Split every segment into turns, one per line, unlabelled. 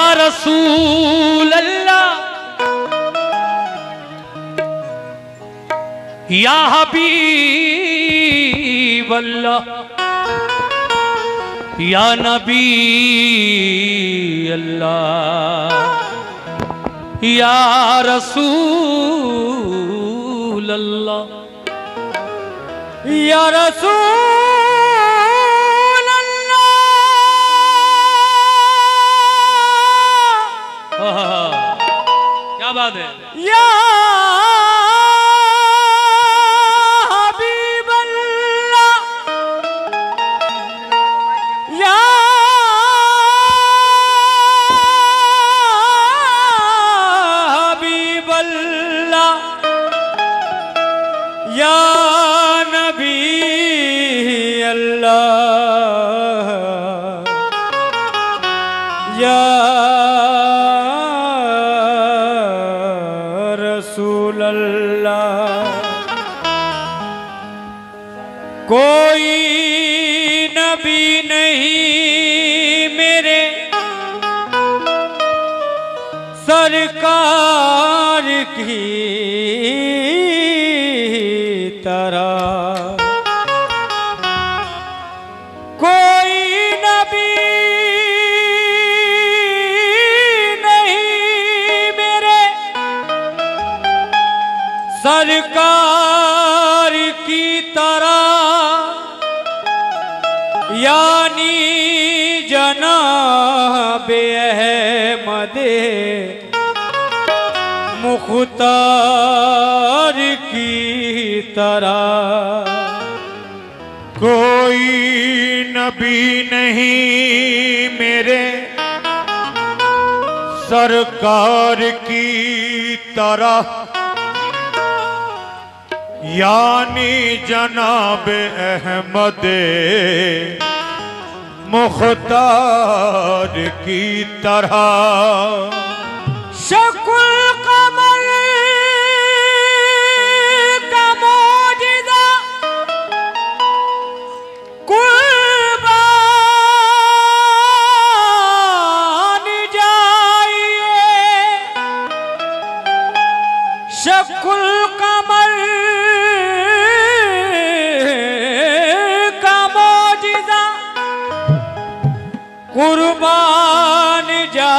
रसूल अल्लाह, या हबीब अल्लाह, या नबी अल्लाह, या रसूल अल्लाह,
या रसूल अल्लाह।
क्या बात है।
या हबीब अल्लाह, या हबीब अल्लाह, या नबी अल्लाह, या रसूल अल्लाह। कोई नबी नहीं मेरे सरकार की तरह, कोई नबी नहीं मेरे सरकार की तरह, यानी जनाब अहमद मुख्तार की तरह।
कोई नबी नहीं मेरे सरकार की तरह, यानी जनाब अहमद मुख्तार की तरह।
शकुल कमर का मौजिज़ा कुर्बान जाइए, शकुल कमर का मौजिज़ा कुर्बान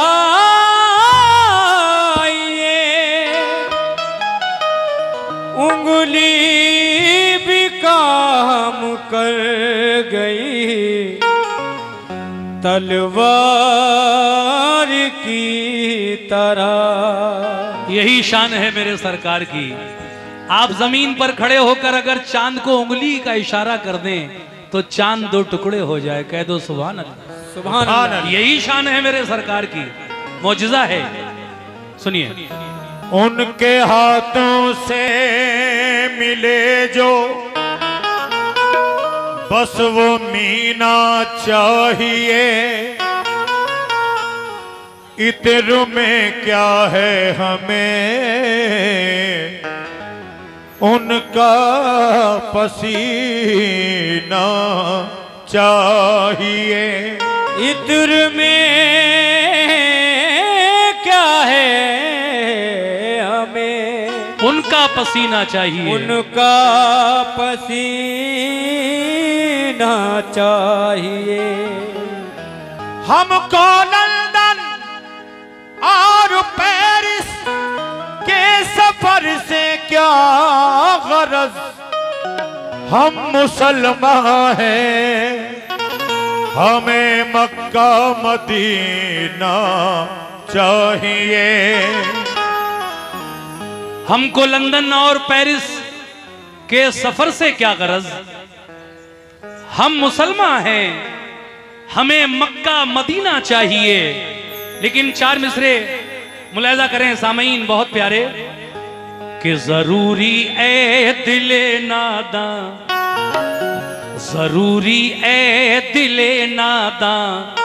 जाइए, उंगली भी काम कर गई तलवार की तरह।
यही शान है मेरे सरकार की। आप जमीन पर खड़े होकर अगर चांद को उंगली का इशारा कर दें तो चांद दो टुकड़े हो जाए। कह दो सुभान अल्लाह।
सुभान अल्लाह।
यही शान है मेरे सरकार की, मौजिज़ा है। सुनिए।
उनके हाथों से मिले जो बस वो मीना चाहिए, इत्र में क्या है हमें उनका पसीना चाहिए।
इत्र में क्या है हमें
उनका पसीना चाहिए,
उनका पसीना चाहिए।
हमको लंदन और पेरिस के सफर से क्या गरज, हम मुसलमान हैं, हमें मक्का मदीना चाहिए।
हमको लंदन और पेरिस के सफर से क्या गरज, हम मुसलमान हैं, हमें मक्का मदीना चाहिए। लेकिन चार मिसरे मुलाहिजा करें सामईन, बहुत प्यारे। कि जरूरी ए दिले नादां, जरूरी ए दिले नादां,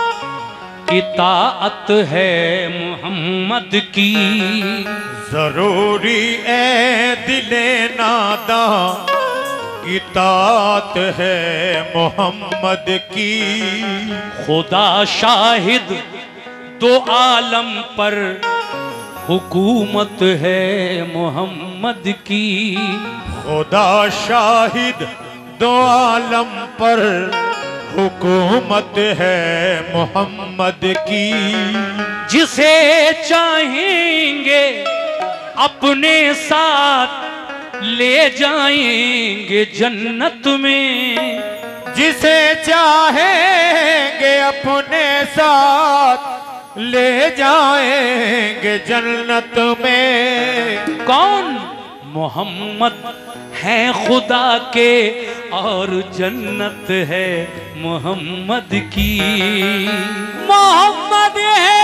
इताअत है मोहम्मद की।
जरूरी ए दिले नादां, इताअत है मोहम्मद की।
खुदा शाहिद दो आलम पर हुकूमत है मोहम्मद की।
खुदा शाहिद दो आलम पर हुकूमत है मोहम्मद की।
जिसे चाहेंगे अपने साथ ले जाएंगे जन्नत में।
जिसे चाहेंगे अपने साथ ले जाएंगे जन्नत में।
कौन? मोहम्मद है खुदा के और जन्नत है मोहम्मद की।
मोहम्मद है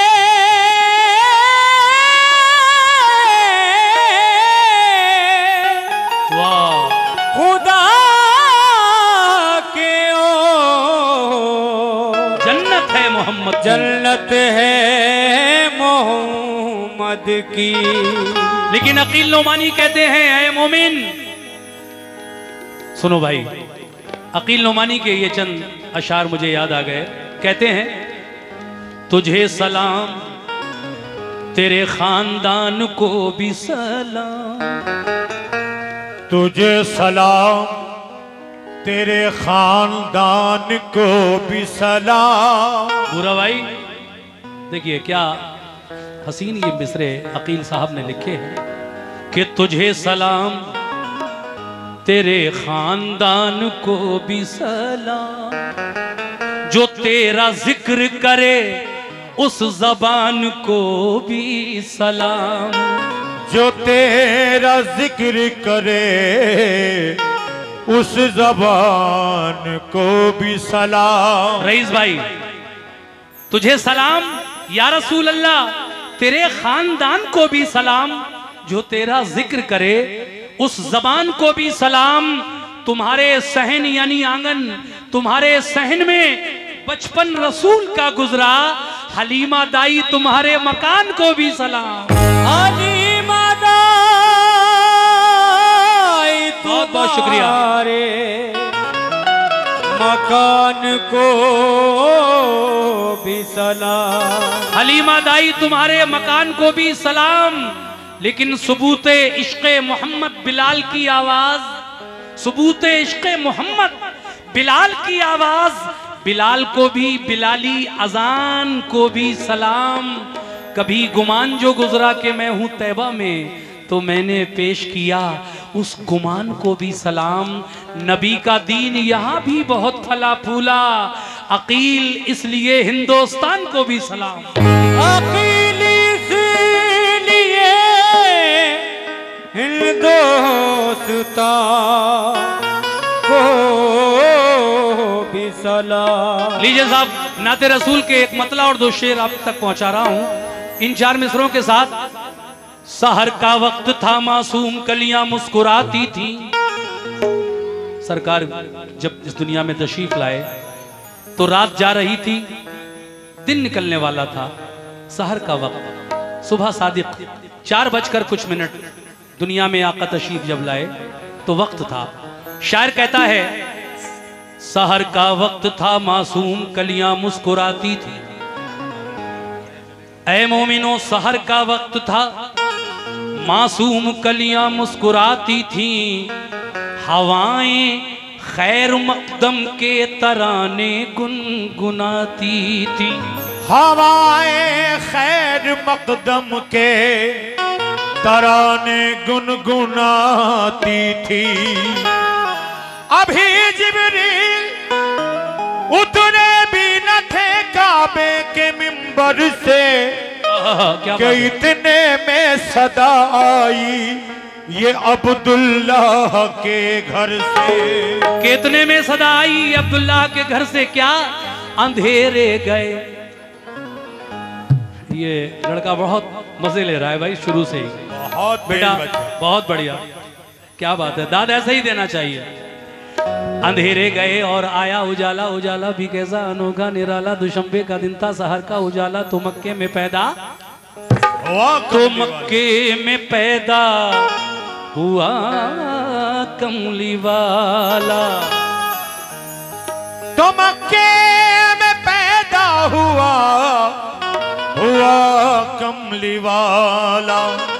वाह,
खुदा के
जन्नत है मोहम्मद की।
जन्नत है मोहम्मद की।
लेकिन अकील नोमानी कहते हैं, ऐ मोमिन सुनो भाई, अकील नोमानी के ये चंद अशार मुझे याद आ गए। कहते हैं, तुझे सलाम तेरे खानदान को भी सलाम।
तुझे सलाम तेरे खानदान को भी सलाम।
पूरा भाई देखिए क्या हसीन ये मिसरे अकील साहब ने लिखे हैं कि तुझे सलाम तेरे खानदान को भी सलाम। जो तेरा जिक्र करे उस जबान को भी सलाम।
जो तेरा जिक्र करे उस जबान को भी सलाम।
रईस भाई तुझे सलाम या रसूल अल्लाह, तेरे खानदान को भी सलाम। जो तेरा जिक्र करे उस जबान को भी सलाम। तुम्हारे सहन यानी आंगन, तुम्हारे सहन में बचपन रसूल का गुजरा। हलीमा दाई तुम्हारे मकान को भी सलाम।
हलीमा दाई
बहुत बहुत शुक्रिया।
मकान को भी सलाम।
हलीमा दाई तुम्हारे मकान को भी सलाम। लेकिन सबूते इश्क़े मोहम्मद बिलाल की आवाज, सबूते इश्क़े मोहम्मद बिलाल की आवाज, बिलाल को भी, बिलाली अजान को भी सलाम। कभी गुमान जो गुजरा कि मैं हूं तैबा में, तो मैंने पेश किया उस गुमान को भी सलाम। नबी का दीन यहाँ भी बहुत फला फूला। अकील इसलिए हिंदुस्तान को भी सलाम।
अकील इसलिए हिंदुस्तान को भी सलाम।
लीजिए साहब, नाते रसूल के एक मतला और दो शेर आप तक पहुंचा रहा हूं इन चार मिसरों के साथ। सहर का वक्त था, मासूम कलियां मुस्कुराती थी। सरकार जब इस दुनिया में तशरीफ लाए तो रात जा रही थी, दिन निकलने वाला था। सहर का वक्त, सुबह सादिक 4:00 दुनिया में आका तशरीफ जब लाए तो वक्त था। शायर कहता है, सहर का वक्त था, मासूम कलियां मुस्कुराती थी। ऐ मोमिनो सहर का वक्त था, मासूम कलियां मुस्कुराती थी। हवाएं खैर मकदम के तराने गुनगुनाती थी।
हवाएं खैर मकदम के तराने गुनगुनाती थी। अभी जिब्रील उतरे भी न थे काबे के मिंबर से
क्या
कि इतने में सदा आई ये अब्दुल्लाह के घर से।
कितने में सदा आई अब्दुल्लाह के घर से, क्या अंधेरे गए। ये लड़का बहुत मजे ले रहा है भाई शुरू से ही।
बहुत
बेटा
बेटा
बहुत बढ़िया, क्या बात है, दाद ऐसा ही देना चाहिए। अंधेरे गए और आया उजाला, उजाला भी कैसा अनोखा निराला। दुशंबे का दिन था, सहर का उजाला। तो मक्के में पैदा तो मक्के में पैदा हुआ कमली वाला।
तो मक्के में पैदा हुआ कमली वाला